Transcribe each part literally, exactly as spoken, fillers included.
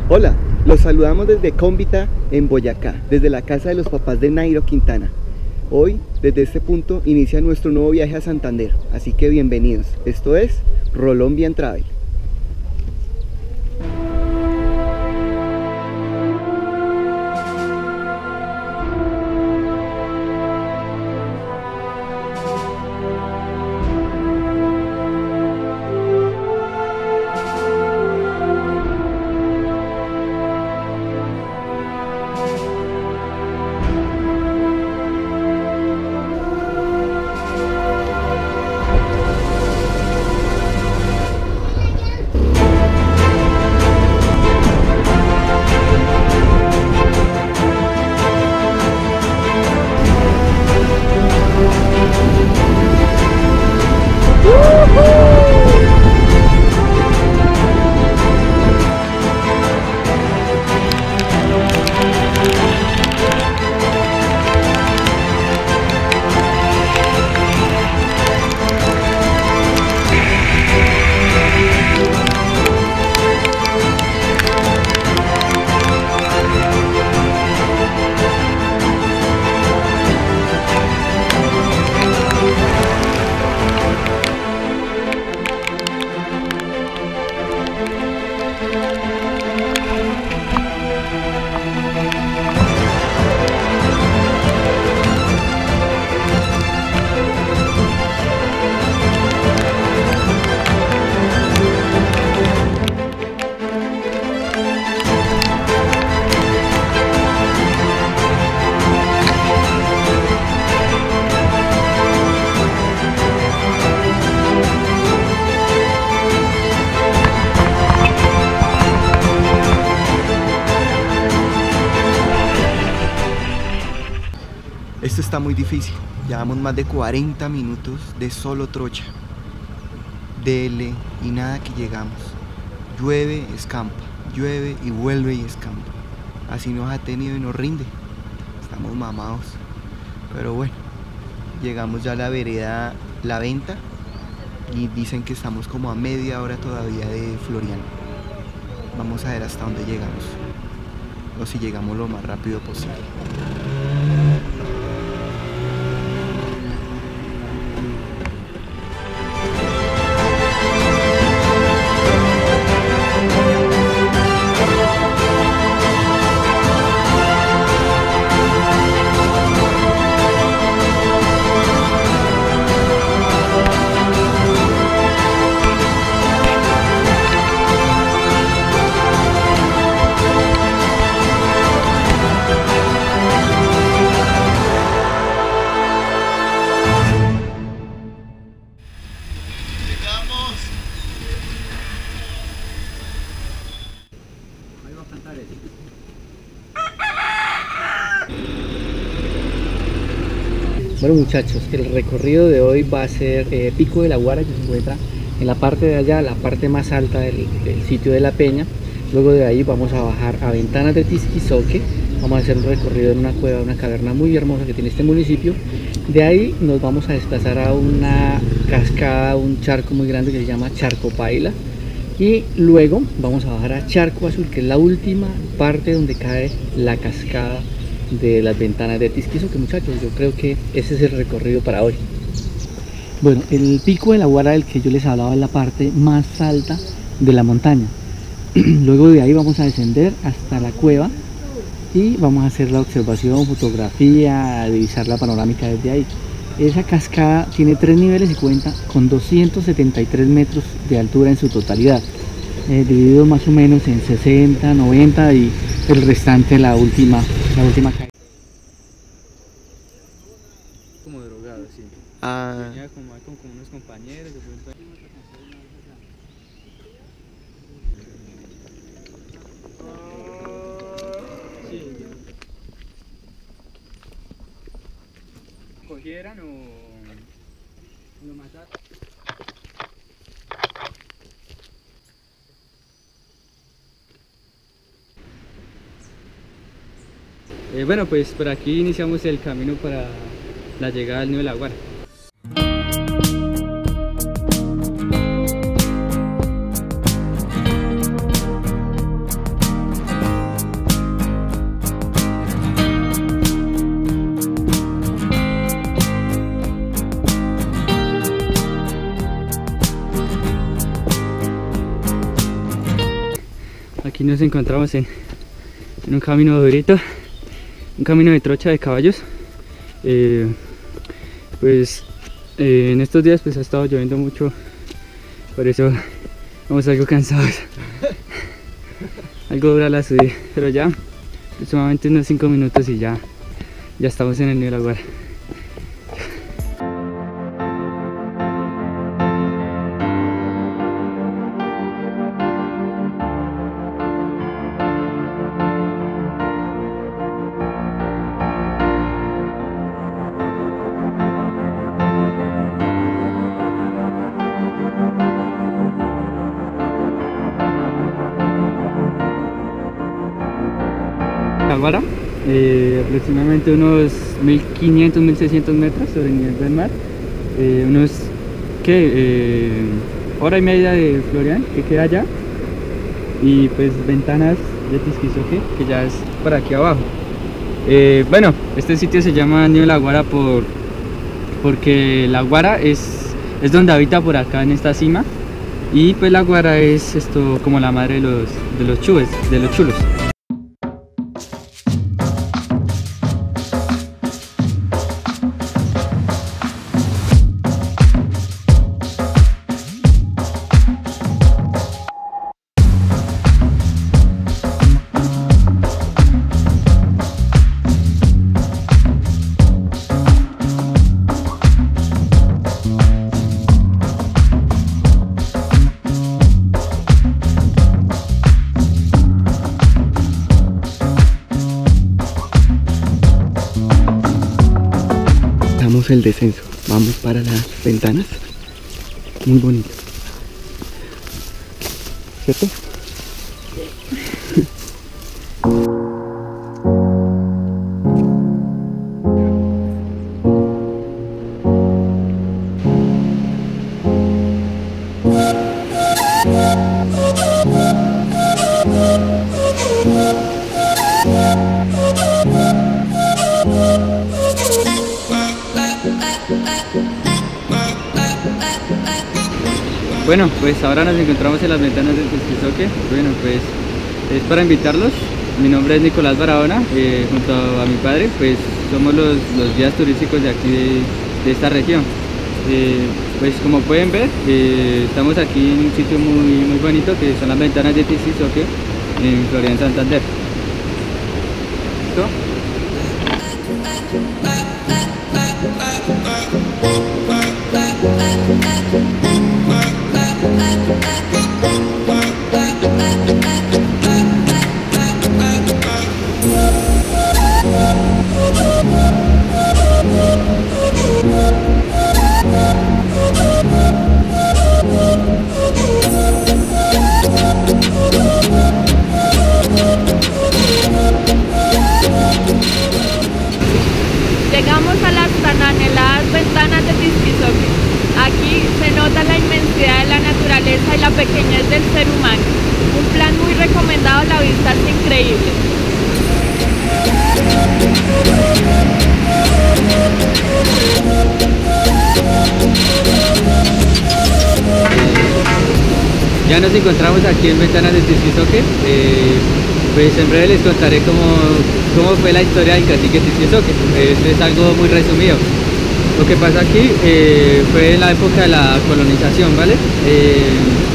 Hola, los saludamos desde Cómbita en Boyacá, desde la casa de los papás de Nairo Quintana. Hoy, desde este punto, inicia nuestro nuevo viaje a Santander, así que bienvenidos. Esto es Rolombian Travel. Esto está muy difícil, llevamos más de cuarenta minutos de solo trocha, dele y nada que llegamos. Llueve, escampa, llueve y vuelve y escampa. Así nos ha tenido y nos rinde. Estamos mamados. Pero bueno, llegamos ya a la vereda La Venta y dicen que estamos como a media hora todavía de Floriano. Vamos a ver hasta dónde llegamos, o si llegamos lo más rápido posible. Bueno muchachos, el recorrido de hoy va a ser eh, Pico de la Guara, que se encuentra en la parte de allá, la parte más alta del, del sitio de la peña. Luego de ahí vamos a bajar a Ventanas de Tisquizoque, vamos a hacer un recorrido en una cueva, una caverna muy hermosa que tiene este municipio. De ahí nos vamos a desplazar a una cascada, un charco muy grande que se llama Charco Paila. Y luego vamos a bajar a Charco Azul, que es la última parte donde cae la cascada de las Ventanas de Tisquizoque. Muchachos, yo creo que ese es el recorrido para hoy. Bueno, el Pico de la Guara del que yo les hablaba es la parte más alta de la montaña. Luego de ahí vamos a descender hasta la cueva y vamos a hacer la observación, fotografía, a divisar la panorámica desde ahí. Esa cascada tiene tres niveles y cuenta con doscientos setenta y tres metros de altura en su totalidad, eh, dividido más o menos en sesenta, noventa y el restante la última, la última caída. Como drogado, sí. Ah. Venía como, con, con unos compañeros. De pronto... sí. ¿Cogieran o lo mataron? Eh, bueno, pues por aquí iniciamos el camino para la llegada al Nido de la Guara. Aquí nos encontramos en, en un camino durito, un camino de trocha de caballos. Eh, pues eh, en estos días pues ha estado lloviendo mucho, por eso vamos algo cansados. Algo dura la subida, pero ya aproximadamente unos cinco minutos y ya, ya estamos en el nivel Aguara. Aguara, eh, aproximadamente unos mil quinientos, mil seiscientos metros sobre el nivel del mar, eh, unos ¿qué? Eh, hora y media de Florian, que queda allá, y pues Ventanas de Tisquizoque, que ya es por aquí abajo. Eh, bueno, este sitio se llama Nivel Aguara por, porque la Aguara es, es donde habita por acá en esta cima, y pues la Aguara es esto como la madre de los, de los chubes, de los chulos. El descenso, vamos para las Ventanas, muy bonito, ¿cierto? Bueno, pues ahora nos encontramos en las Ventanas del Tisquizoque. Bueno, pues es para invitarlos. Mi nombre es Nicolás Barahona, eh, junto a mi padre, pues somos los, los guías turísticos de aquí de, de esta región. Eh, pues como pueden ver, eh, estamos aquí en un sitio muy, muy bonito que son las Ventanas de Tisquizoque en Florian, Santander. ¿Listo? Llegamos a las tan anheladas Ventanas de Tisquizoque. Aquí se nota la inmensidad de la naturaleza y la pequeñez del ser humano. Un plan muy recomendado, la vista es increíble. Ya nos encontramos aquí en Ventanas de Tisquizoque. Eh, pues en breve les contaré cómo, cómo fue la historia del cacique Tisquizoque. Esto es algo muy resumido. Lo que pasa aquí eh, fue en la época de la colonización, ¿vale? Eh,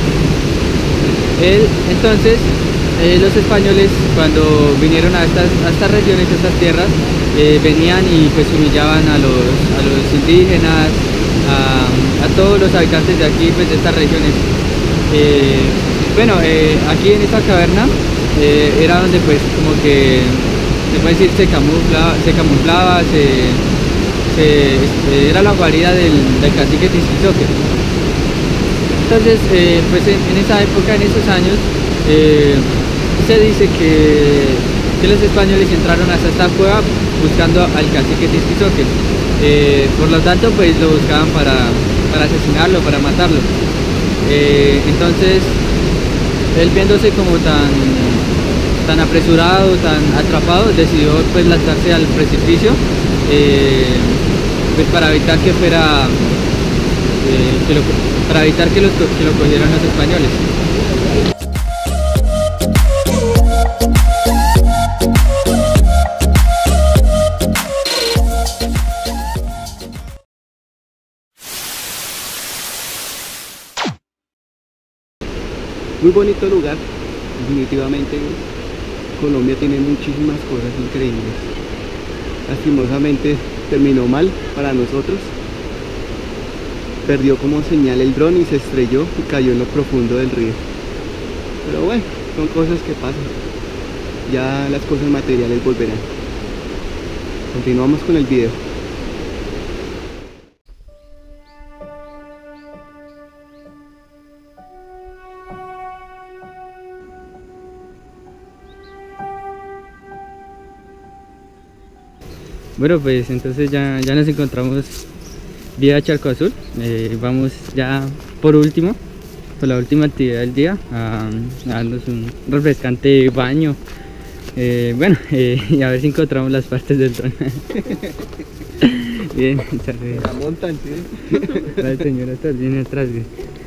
él, entonces, eh, los españoles cuando vinieron a estas, a estas regiones, a estas tierras, eh, venían y pues humillaban a los, a los indígenas, a, a todos los habitantes de aquí, pues de estas regiones. Eh, bueno, eh, aquí en esta caverna eh, era donde pues como que, se puede decir, se camuflaba, se camuflaba, se... Se, este, era la guarida del, del cacique Tisquizoque. Entonces, eh, pues en, en esa época, en esos años, eh, se dice que, que los españoles entraron hasta esta cueva buscando al cacique Tisquizoque. Eh, por lo tanto, pues lo buscaban para, para asesinarlo, para matarlo. Eh, entonces, él viéndose como tan, tan apresurado, tan atrapado, decidió pues lanzarse al precipicio. Eh, pues para evitar que fuera eh, que lo, para evitar que, los, que lo cogieran los españoles. Muy bonito lugar, definitivamente Colombia tiene muchísimas cosas increíbles. Lastimosamente terminó mal para nosotros. Perdió como señal el dron y se estrelló y cayó en lo profundo del río. Pero bueno, son cosas que pasan. Ya las cosas materiales volverán. Continuamos con el video. Bueno, pues entonces ya, ya nos encontramos vía Charco Azul. Eh, vamos ya por último, por la última actividad del día, a, a darnos un refrescante baño. Eh, bueno, eh, y a ver si encontramos las partes del dron. Bien, muchas gracias. La montan, sí. La señora está bien atrás. Bien.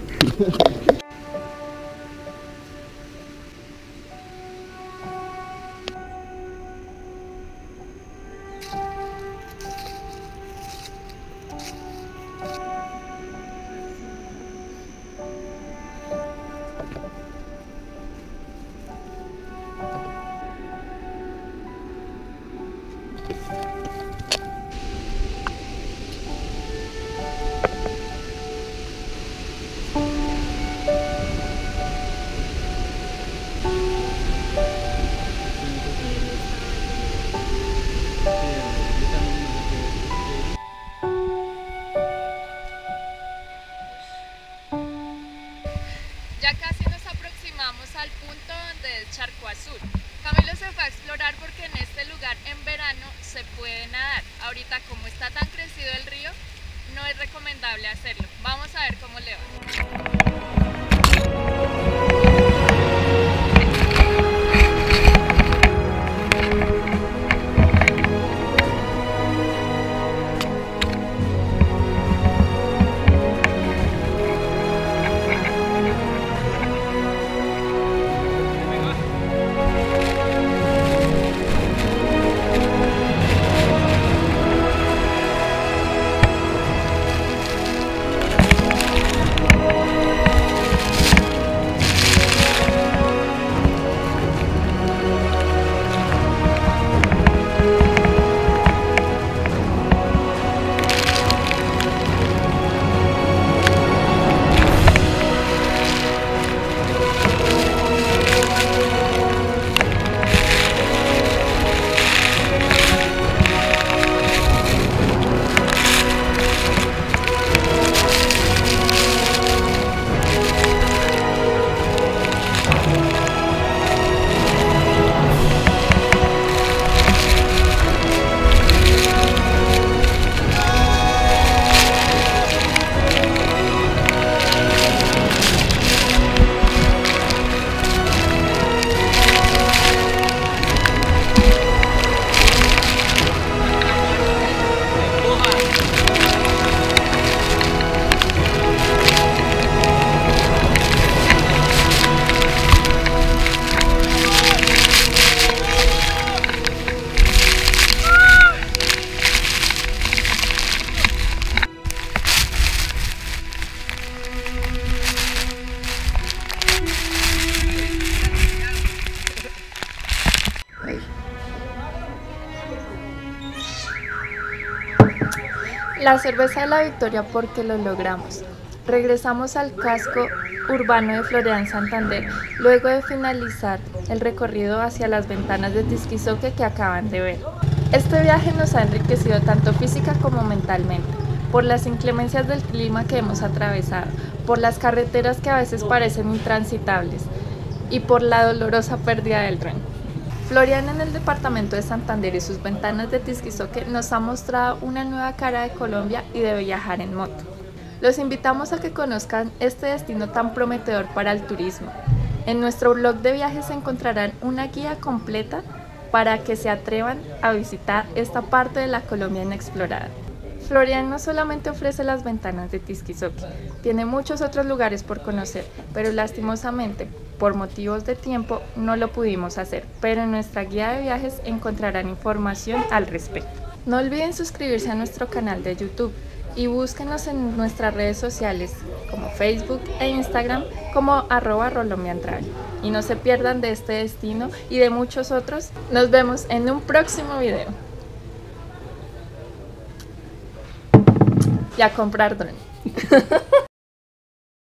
Ya casi nos aproximamos al punto donde es Charco Azul. Camilo se fue a explorar porque en este lugar en verano se puede nadar. Ahorita, como está tan crecido el río, no es recomendable hacerlo. Vamos a ver cómo le va. La cerveza de la victoria porque lo logramos. Regresamos al casco urbano de Florian Santander luego de finalizar el recorrido hacia las ventanas de Tisquizoque que acaban de ver. Este viaje nos ha enriquecido tanto física como mentalmente, por las inclemencias del clima que hemos atravesado, por las carreteras que a veces parecen intransitables y por la dolorosa pérdida del dron. Florian en el departamento de Santander y sus ventanas de Tisquizoque nos ha mostrado una nueva cara de Colombia y de viajar en moto. Los invitamos a que conozcan este destino tan prometedor para el turismo. En nuestro blog de viajes encontrarán una guía completa para que se atrevan a visitar esta parte de la Colombia inexplorada. Florian no solamente ofrece las ventanas de Tisquizoque, tiene muchos otros lugares por conocer, pero lastimosamente, por motivos de tiempo, no lo pudimos hacer, pero en nuestra guía de viajes encontrarán información al respecto. No olviden suscribirse a nuestro canal de YouTube y búsquenos en nuestras redes sociales como Facebook e Instagram como arroba rolombiantravel. Y no se pierdan de este destino y de muchos otros. Nos vemos en un próximo video. Y a comprar dron.